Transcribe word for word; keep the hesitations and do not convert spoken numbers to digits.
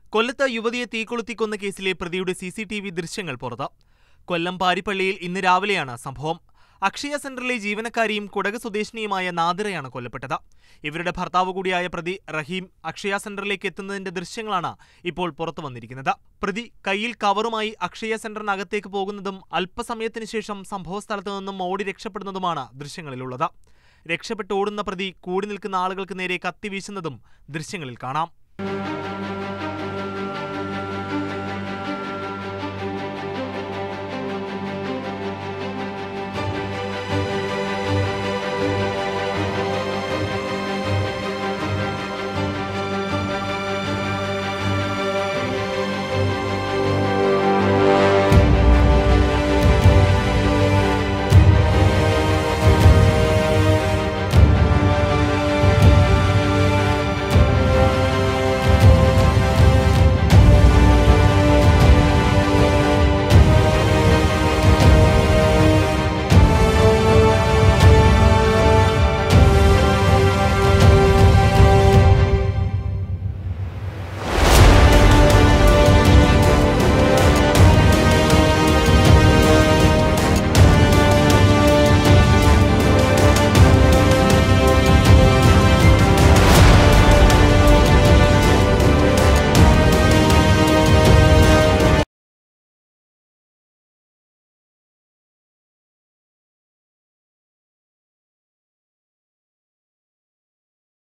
കൊല്ലത്ത് യുവതിയെ തീകൊളുത്തിക്കൊന്ന കേസിലെ പ്രതിയുടെ സി സി ടി വി ദൃശ്യങ്ങൾ പുറത്ത്. കൊല്ലം പാരിപ്പള്ളിയിൽ ഇന്ന് രാവിലെയാണ് സംഭവം. അക്ഷയ സെന്ററിലെ ജീവനക്കാരിയും കുടക് സ്വദേശിനിയുമായ നാദിറയാണ് കൊല്ലപ്പെട്ടത്. ഇവരുടെ ഭർത്താവ് കൂടിയായ പ്രതി റഹീം അക്ഷയ സെന്ററിലേക്ക് എത്തുന്നതിന്റെ ദൃശ്യങ്ങളാണ് ഇപ്പോൾ പുറത്തു വന്നിരിക്കുന്നത്. പ്രതി കയ്യിൽ കവറുമായി അക്ഷയ സെന്ററിനകത്തേക്ക് പോകുന്നതും അല്പസമയത്തിനു ശേഷം സംഭവസ്ഥലത്തു നിന്നും ഓടി രക്ഷപ്പെടുന്നതുമാണ് ദൃശ്യങ്ങളിലുള്ളത്. രക്ഷപ്പെട്ട് ഓടുന്ന പ്രതി കൂടി നിൽക്കുന്ന ആളുകൾക്ക് നേരെ കത്തി വീശുന്നതും ദൃശ്യങ്ങളിൽ കാണാം.